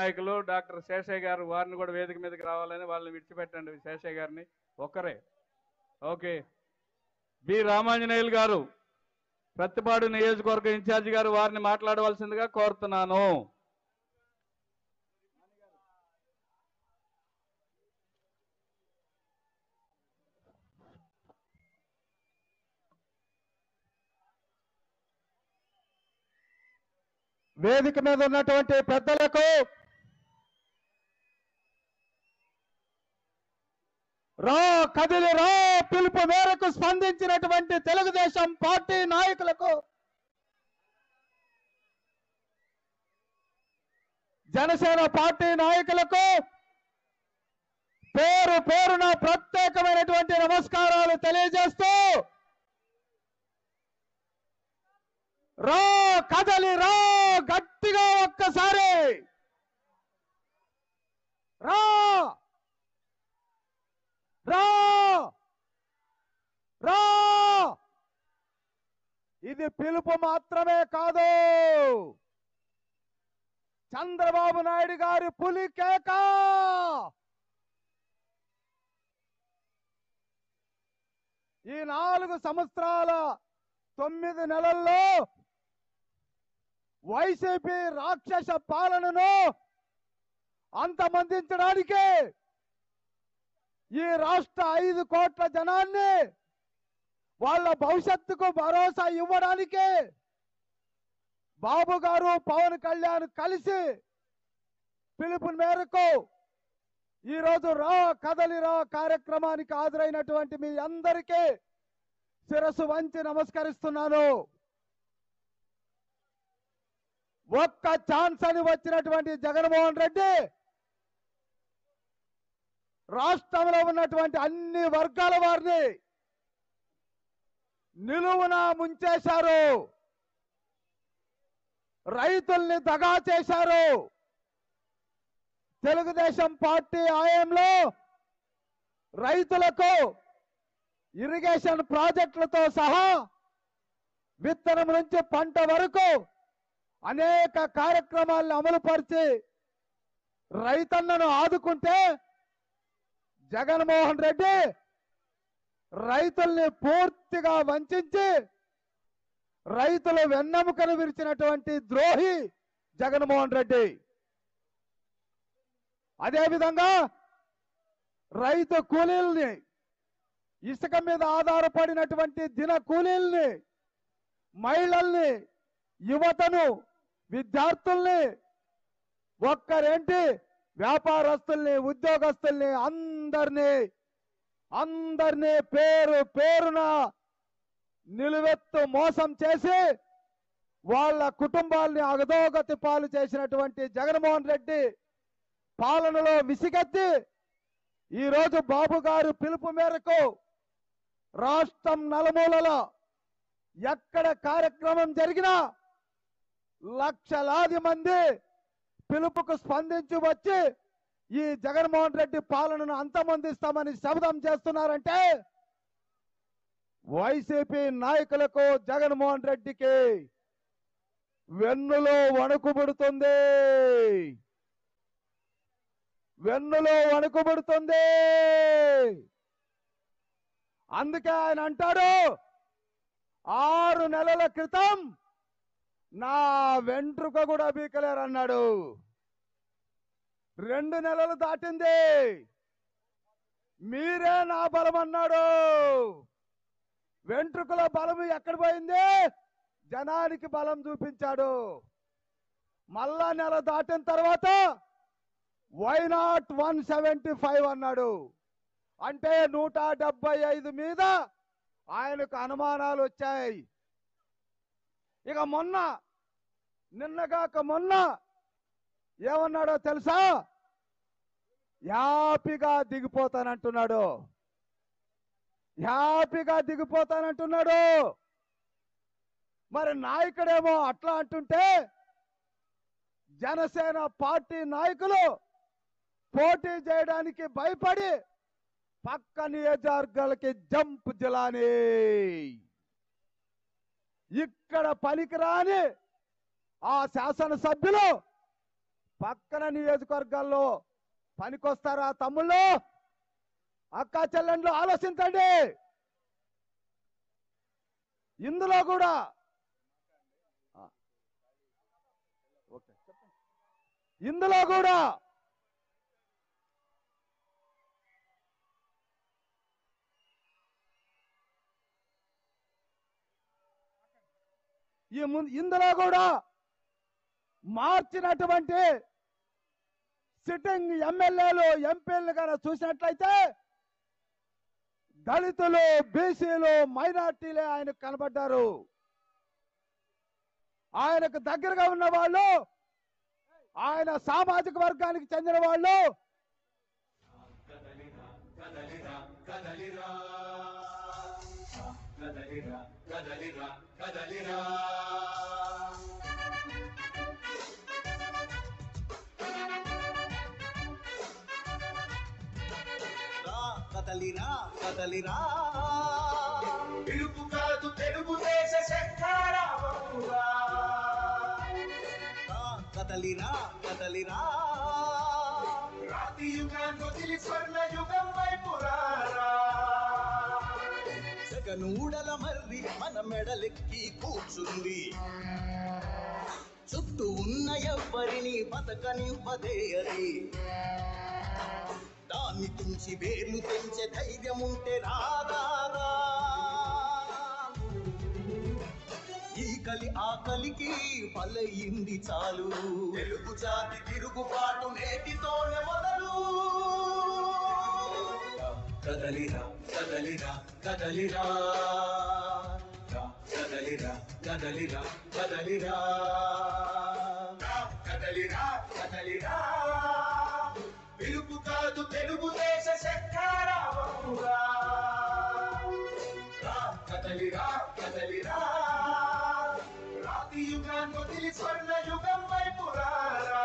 నాయకులు డాక్టర్ శేషయ్య గారు, వారిని కూడా వేదిక మీదకి రావాలని, వాళ్ళని విడిచిపెట్టండి. శేషయ్య గారిని ఒక్కరే. ఓకే. బి రామాంజనేయులు గారు, ప్రత్తిపాడు నియోజకవర్గ ఇన్ఛార్జి గారు, వారిని మాట్లాడవలసిందిగా కోరుతున్నాను. వేదిక మీద ఉన్నటువంటి పెద్దలకు, రా కదిలి రా పిలుపు మేరకు స్పందించినటువంటి తెలుగుదేశం పార్టీ నాయకులకు, జనసేన పార్టీ నాయకులకు పేరు పేరున ప్రత్యేకమైనటువంటి నమస్కారాలు తెలియజేస్తూ, రా కదలి రా గట్టిగా ఒక్కసారి రా రా రా. ఇది పిలుపు మాత్రమే కాదు, చంద్రబాబు నాయుడు గారి పులి కేక. ఈ 4 సంవత్సరాల 9 నెలల్లో వైసీపీ రాక్షస పాలనను అంతమొందించడానికి, ఈ రాష్ట్ర 5 కోట్ల జనాన్ని వాళ్ళ భవిష్యత్తుకు భరోసా ఇవ్వడానికి బాబు గారు పవన్ కళ్యాణ్ కలిసి పిలుపు మేరకు ఈరోజు రా కదలి రా కార్యక్రమానికి హాజరైనటువంటి మీ అందరికీ శిరస్సు వంచి నమస్కరిస్తున్నాను. ఒక్క ఛాన్స్ అని వచ్చినటువంటి జగన్మోహన్ రెడ్డి రాష్ట్రంలో ఉన్నటువంటి అన్ని వర్గాల వారిని నిలువున ముంచేశారు, రైతుల్ని దగా చేశారు. తెలుగుదేశం పార్టీ హయాంలో రైతులకు ఇరిగేషన్ ప్రాజెక్టులతో సహా విత్తనం నుంచి పంట వరకు అనేక కార్యక్రమాలను అమలుపరిచి రైతన్నను ఆదుకుంటే, జగన్మోహన్ రెడ్డి రైతుల్ని పూర్తిగా వంచి రైతుల వెన్నెముకను విరిచినటువంటి ద్రోహి జగన్మోహన్ రెడ్డి. అదేవిధంగా రైతు కూలీల్ని, ఇసుక మీద ఆధారపడినటువంటి దిన కూలీల్ని, మహిళల్ని, యువతను, విద్యార్థుల్ని, ఒక్కరేంటి వ్యాపారస్తుల్ని, ఉద్యోగస్తుల్ని అందరినీ పేరు పేరున నిలువెత్తు మోసం చేసి వాళ్ళ కుటుంబాల్ని అగదోగతి పాలు చేసినటువంటి జగన్మోహన్ రెడ్డి పాలనలో విసిగెత్తి ఈరోజు బాబు గారు పిలుపు మేరకు రాష్ట్రం నలుమూలలో ఎక్కడ కార్యక్రమం జరిగినా లక్షలాది మంది పిలుపుకు స్పందించి వచ్చి ఈ జగన్మోహన్ రెడ్డి పాలనను అంతమొందిస్తామని శపథం చేస్తున్నారంటే, వైసీపీ నాయకులకు జగన్మోహన్ రెడ్డికి వెన్నులో వణుకుబడుతుంది, వెన్నులో వణుకుబడుతుంది. అందుకే ఆయన అంటాడు, 6 నెలల క్రితం నా వెంట్రుక కూడా బీకలేరన్నాడు. 2 నెలలు దాటింది, మీరే నా బలం అన్నాడు. వెంట్రుకల బలం ఎక్కడ పోయింది? జనానికి బలం చూపించాడు. మళ్ళా నెల దాటిన తర్వాత వై నాట్ 175 అన్నాడు. అంటే 175 మీద ఆయనకు అనుమానాలు వచ్చాయి. ఇక నిన్నగాక మొన్న ఏమన్నాడో తెలుసా? హ్యాపీగా దిగిపోతానంటున్నాడు, హ్యాపీగా దిగిపోతానంటున్నాడు. మరి నాయకుడేమో అట్లా అంటుంటే, జనసేన పార్టీ నాయకులు పోటీ చేయడానికి భయపడి పక్క నియోజకవర్గాలకి జంప్ జిలాని, ఇక్కడ పనికిరాని ఆ శాసనసభ్యులు పక్కన నియోజకవర్గాల్లో పనికొస్తారా తమ్ముళ్ళు, అక్క చెల్లెండ్లు? ఆలోచించండి. ఇందులో కూడా ఇందులో కూడా మార్చినటువంటి సిట్టింగ్ ఎమ్మెల్యేలు ఎంపీలు కనుక చూసినట్లయితే దళితులు, బీసీలు, మైనార్టీలే ఆయనకు కనబడ్డారు. ఆయనకు దగ్గరగా ఉన్న వాళ్ళు, ఆయన సామాజిక వర్గానికి చెందిన వాళ్ళు కదలిరా కదలిరా పిలుపు కాదు తెలుగుదేశ శంఖారావమురా. కదలిరా కదలిరా రాతి యుగాన్ని వదిలి స్వర్ణ యుగం వైపు రారా. జగనూడల మర్రి మన మెడలెక్కి కూర్చుంది, చుట్టూ ఉన్న ఎవ్వరిని బతకనివ్వదే అది. దాన్ని తుంచి వేర్లు తెంచే ధైర్యం ఉంటే రాదారా. ఈ కలి ఆకలికి బలయింది చాలు, తెలుగు జాతి తిరుగుబాటు నేటితోనే మొదలు. కదలిరా కదలిరా కదలిరా కదలిరా కదలిరా కదలిరా కదలిరా కదలిరా పిలుపు కాదు తెలుగుదేశ శంఖారావమురా. కదలిరా కదలిరా రాతి యుగాన్ని వదిలి స్వర్ణ యుగం వైపు రారా.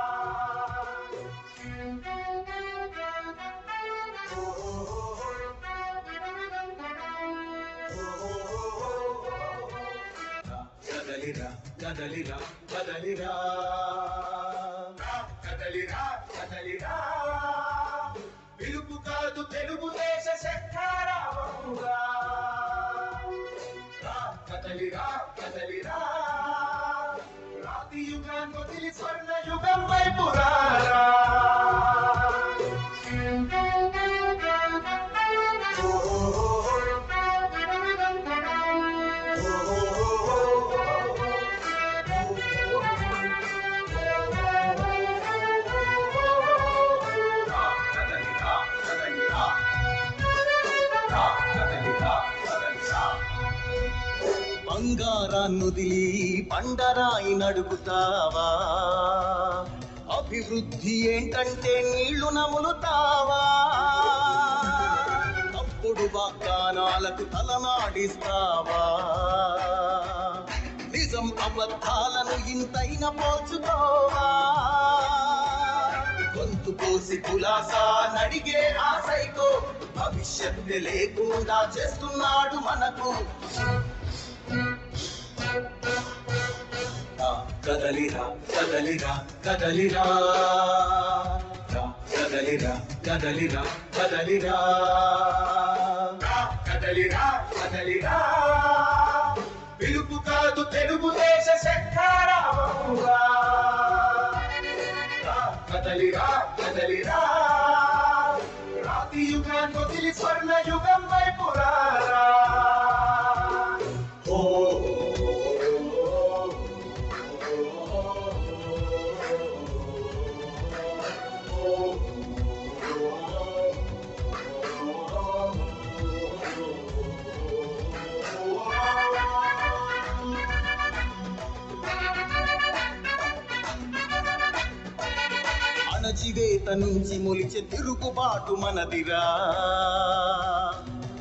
కదలిరా కదలిరా కదలిరా కదలిరా కదలిరా పిలుపు కాదు తెలుగుదేశ శంఖారావమురా. కదలిరా కదలిరా రాతి యుగాన్ని వదిలి స్వర్ణ యుగం వైపు రారా. బంగారాన్నుదిలి పండరాయి నడుగుతావా, అభివృద్ధి ఏంటంటే నీళ్లు నములుతావా. తప్పుడు వాగ్దానాలకు తలనాడిస్తావా, నిజం అబద్ధాలను ఇంతైన పోల్చుకోవా. గొంతు కోసి కులాసా నడిగే ఆ సైకో భవిష్యత్తు లేకుండా చేస్తున్నాడు మనకు. కదలిరా కదలిరా కదలిరా కదలిరా కదలిరా కదలిరా కదలిరా కదలిరా పిలుపు కాదు తెలుగుదేశ శంఖారావమురా. కదలిరా కదలిరా రాతి యుగాన్ని వదిలి స్వర్ణ యుగం వైపు రారా. అణచివేత నుంచి మొలిచే తిరుగుబాటు మనదిరా.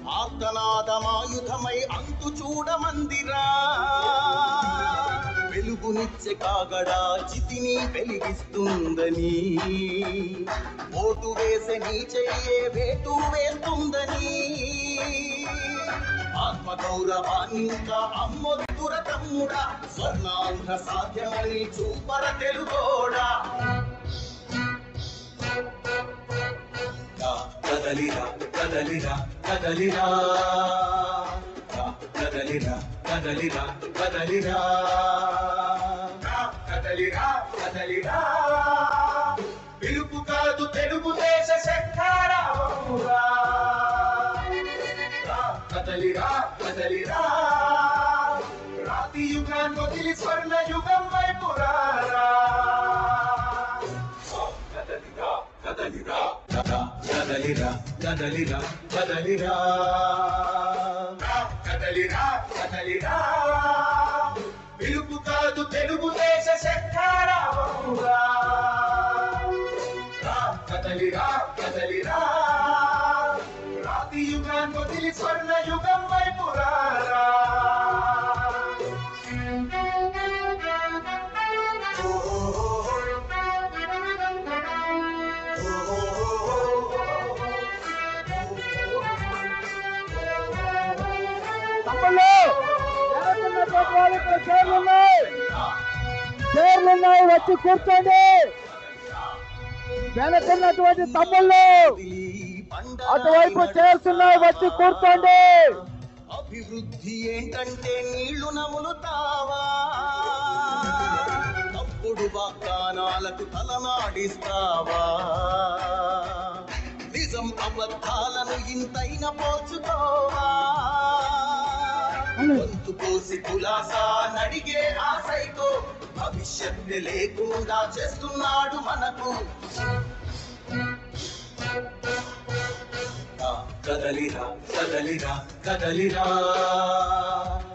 ఆర్తనాదమాయుధమై అంతు చూడమందిరా. వెలుగునిచ్చే కాగడా చితిని వెలిగిస్తుందని, ఓటు వేసే నీ చెయ్యే వేటు వేస్తుందని, ఆత్మగౌరవాన్నింకా అమ్మొద్దుర తమ్ముడా, స్వర్ణాంధ్ర సాధ్యమని చూపర తెలుగోడా. కదలిరా కదలిరా కదలిరా కదలిరా కదలిరా కదలిరా కదలిరా కదలిరా, పిలుపు కాదు తెలుగుదేశ శంఖారావమురా. కదలిరా కదలిరా, రాతి యుగాన్ని వదిలి స్వర్ణ యుగం వైపు రారా. కదలిరా కదలిరా కదలిరా కదలిరా కదలిరా కదలిరా కదలిరా, పిలుపు కాదు తెలుగుదేశ శంఖారావమురా. కదలిరా కదలిరా, రాతి యుగాన్ని వదిలి స్వర్ణ యుగం వైపు రారా. చైర్లున్నాయి, వచ్చి కూర్చోండి. వెనకున్నటువంటి తమ్ముళ్ళు అటువైపు చైర్స్ ఉన్నాయి, వచ్చి కూర్చోండి. అభివృద్ధి ఏంటంటే నీళ్లు నములుతావా, తప్పుడు వాగ్దానాలకు తలనాడిస్తావా, నిజం అబద్ధాలను ఇంతైన పోల్చుకోవా, గొంతు కోసి కులాసా నడిగే ఆ సైకో భవిష్యత్తు లేకుండా చేస్తున్నాడు మనకు. కదలిరా కదలిరా కదలిరా